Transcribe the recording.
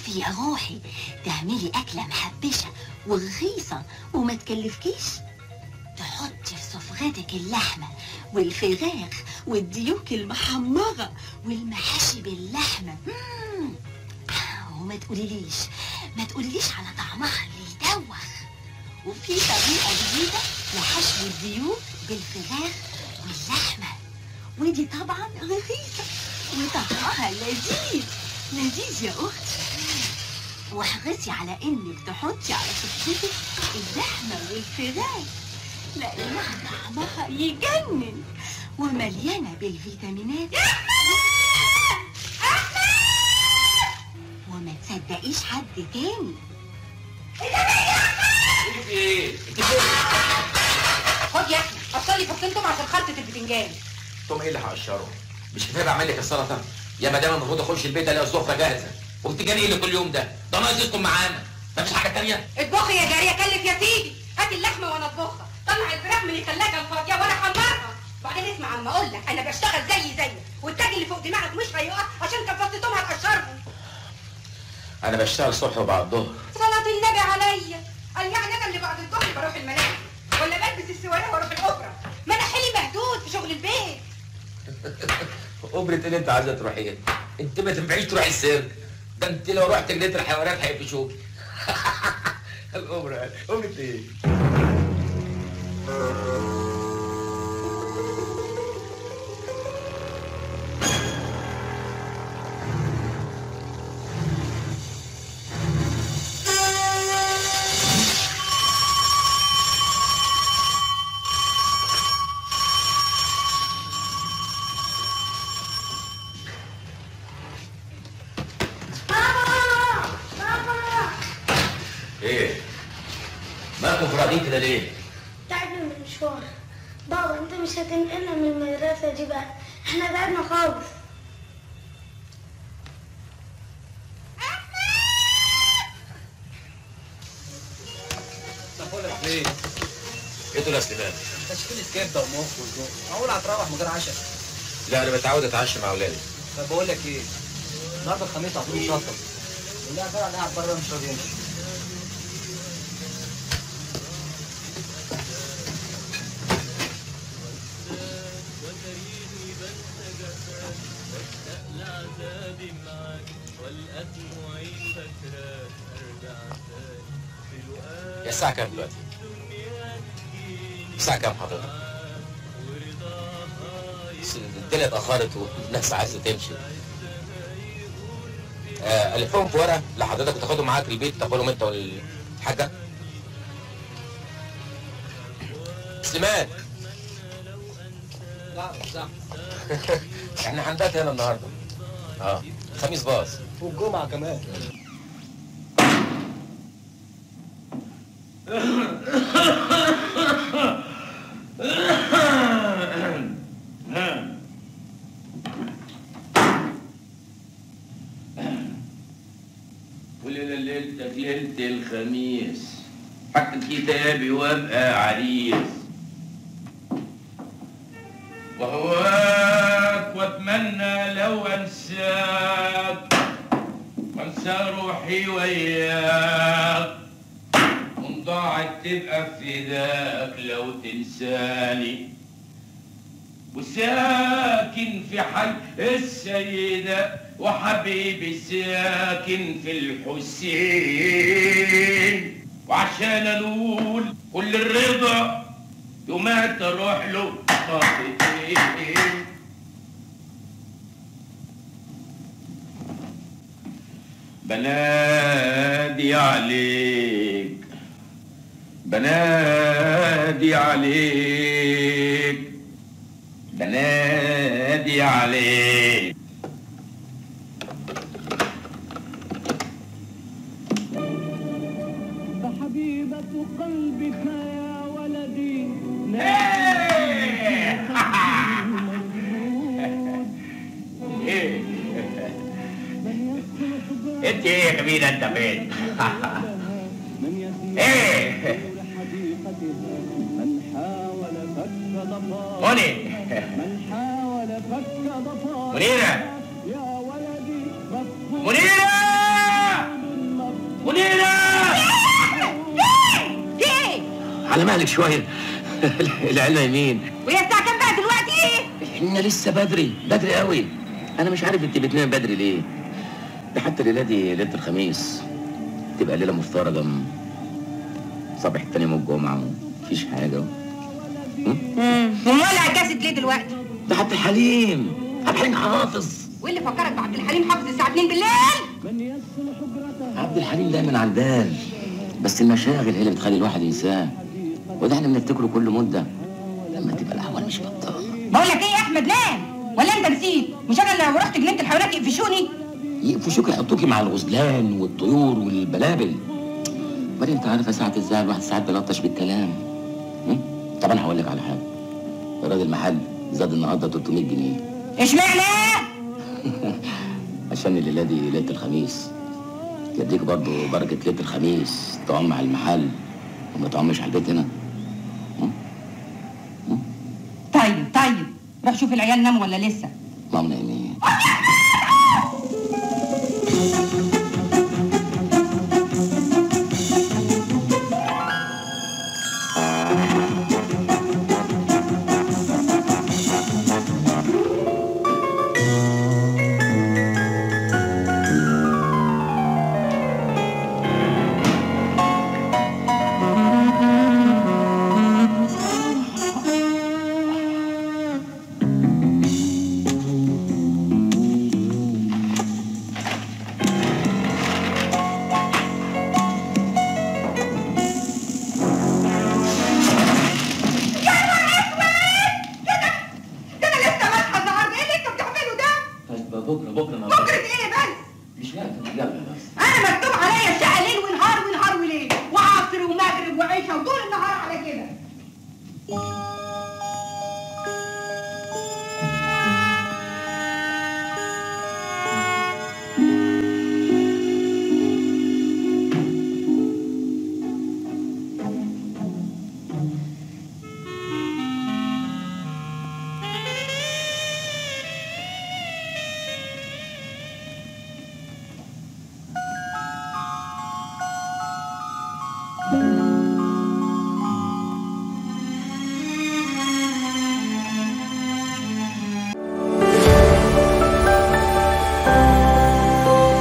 تعرفي يا روحي تعملي أكلة محبشة ورخيصة وما تكلفكيش؟ تحطي في سفرتك اللحمة والفراخ والديوك المحمرة والمحاشي باللحمة. وما تقوليليش على طعمها اللي يدوخ. وفي طريقة جديدة لحشو الديوك بالفراخ واللحمة، ودي طبعا رخيصة وطعمها لذيذ يا أختي. واحرصي على إنك تحطي على سفرتك اللحمة والفراخ لأنها طعمها يجنن ومليانة بالفيتامينات. وما تصدقيش حد تاني. ايه خد يا احمد قشر لي فصين توم عشان خلطه البتنجان. توم ايه اللي هقشره؟ مش كفايه بعمل لك السلطه؟ يا مدام المفروض اخش البيت الاقي السفره جاهزه، وبتجاني ايه اللي كل يوم ده ناقص يسكن معانا. مفيش حاجه تانيه؟ اطبخي يا جاريه، كلف يا سيدي. هات اللحمه وانا اطبخها، طلع الفراخ من الثلاجه الفاضيه وانا احمرها. وبعدين اسمع عم اقول لك، انا بشتغل زيك والتاج اللي فوق دماغك مش هيقع عشان كان فص توم هتقشرهم. انا بشتغل الصبح وبعد الظهر. صلاة النبي عليا. قال يعني انا اللي بعد الظهر بروح المنام ولا بلبس السواري واروح الاوبرا؟ ما انا حيلي مهدود في شغل البيت. اوبرة اللي انت عايزه تروحيها؟ انت ما تنفعيش تروحي السيرك، ده انت لو رحت جنينه الحيوانات هيقفشوكي. اوبرة ايه؟ مالكم فرادين كده ليه؟ تعبنا من المشوار. بابا انت مش هتنقلنا من المدرسة دي بقى، احنا تعبنا خالص. بقولك ليه؟ ايه دول يا سليمان؟ تشكيلة كبدة ومخ وزوق، معقول هتروح من غير عشاء؟ لا انا متعود اتعشى مع اولادي. طب بقول لك ايه؟ النهارده الخميس هتروح شطب. والله فعلا قاعد بره مش راضي يمشي. يا الساعة كام دلوقتي؟ الساعة كام حضرتك؟ الدنيا اتأخرت والناس عايزة تمشي. ألفهم في ورقة لحضرتك وتاخدهم معاك البيت تاخدهم أنت والحاجة. سليمان. لا مش زحمة. احنا هنبات هنا النهارده. خميس باص. والجمعة كمان. وليلة ليلتك ليلة الخميس، حق كتابي وابقى عريس، وهواك واتمنى لو انساك وانسى روحي وياك، وان ضاعت تبقى فداك لو تنساني، وساكن في حي السيدة وحبيبي ساكن في الحسين، وعشان انول كل الرضا يوم تروح له خطتين. بنادي عليك بنادي عليك بنادي عليك. فحبيبة قلبك يا ولدي انت ايه يا جميلة انت فين؟ ايه منى منيرة منيرة على مهلك شويه. العيال نايمين. وهي الساعه كام بقى دلوقتي؟ احنا لسه بدري قوي. انا مش عارف انت بتنام بدري ليه. ده حتى الليله دي ليله الخميس تبقى ليله مفترجه، صباح تاني يوم الجمعه مفيش حاجه. ومولع الكاسيت ليه دلوقتي؟ ده عبد الحليم حافظ. واللي فكرك بعبد الحليم حافظ الساعه 2 بالليل؟ عبد الحليم دايما على البال، بس المشاغل هي اللي بتخلي الواحد ينساه، وده احنا بنفتكره كل مده لما تبقى الاحوال مش بطاله. بقول لك ايه يا احمد، نام ولا انت نسيت؟ مش انا لو رحت جنينه الحيوانات يقفشوني؟ يقفشوك يحطوكي مع الغزلان والطيور والبلابل. امال انت عارفه ساعه ازاي الواحد ساعات بيلطش بالكلام. طب انا هقول لك على حاجه، ايراد المحل زاد النهارده 300 جنيه. اشمعنى؟ عشان الليله دي ليله الخميس، يديك برضه بركه ليله الخميس تعم على المحل وما تعمش على البيت هنا. طيب روح شوف العيال ناموا ولا لسه. مام نايمين.